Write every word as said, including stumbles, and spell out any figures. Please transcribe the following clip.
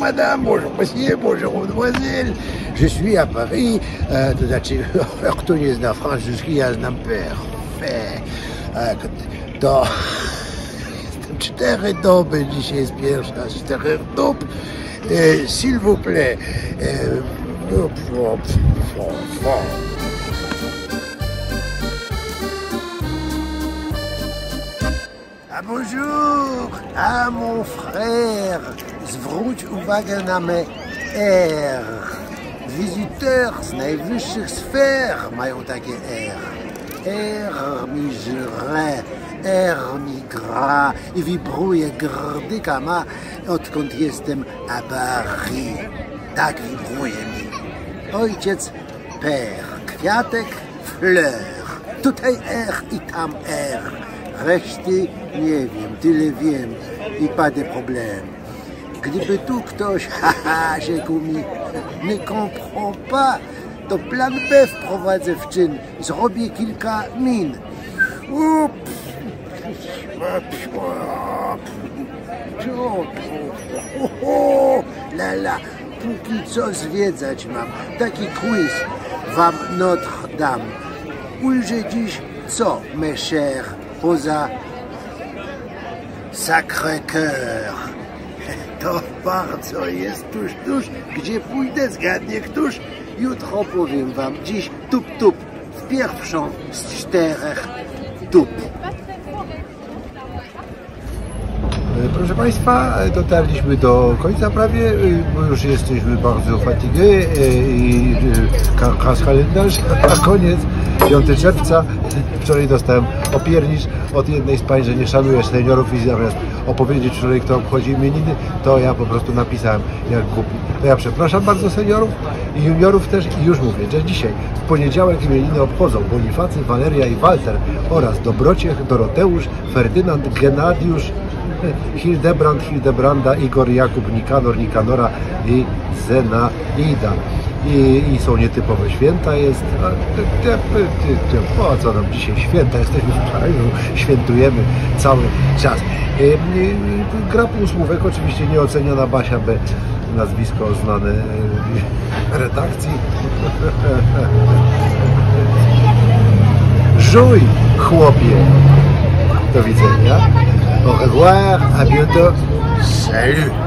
madame, bonjour monsieur, bonjour mademoiselle. Je suis à Paris, to znaczy, jak to nie zna francuski, ja znam perfekt. To jestem cztery doby, dzisiaj jest pierwsza z czterech dób. S'il vous plaît. A bonjour, a mon frère, zwróć uwagę na me R. Wizyteur z najwyższych sfer mają takie R. R mi żre, R mi gra i wibruje, grdyka ma, odkąd jestem a Paris. Tak wibruje mi. Ojciec père, kwiatek fleur. Tutaj R i tam R. Reszty nie wiem, tyle wiem i pas de problème. Gdyby tu ktoś, haha, rzekł mi, nie comprend pas, to plan B wprowadzę w czyn, zrobię kilka min. Lala, póki co zwiedzać mam, taki quiz wam Notre Dame. Ujrzę dziś co, mes chers, poza Sacré-Cœur. To bardzo jest tuż, tuż, gdzie pójdę, zgadnie któż. Jutro powiem wam, dziś tup, tup, w pierwszą z czterech tup. Proszę Państwa, dotarliśmy do końca prawie, bo już jesteśmy bardzo fatigué i kas kalendarz, a koniec, piątego czerwca. Wczoraj dostałem opiernicz od jednej z pań, że nie szanujesz seniorów i zamiast opowiedzieć wczoraj, kto obchodzi imieniny, to ja po prostu napisałem jak głupi. To ja przepraszam bardzo seniorów i juniorów też i już mówię, że dzisiaj w poniedziałek imieniny obchodzą Bonifacy, Waleria i Walter oraz Dobrociech, Doroteusz, Ferdynand, Genadiusz, Hildebrand, Hildebranda, Igor, Jakub, Nikanor, Nikanora i Zenaida. I, I są nietypowe święta, jest... Po co nam dzisiaj święta? Jesteśmy w Paryżu, świętujemy cały czas. Gra półsłówek, oczywiście nieoceniona Basia B, nazwisko znane redakcji. Żuj, chłopie! Do widzenia. Au revoir, à bientôt. Salut!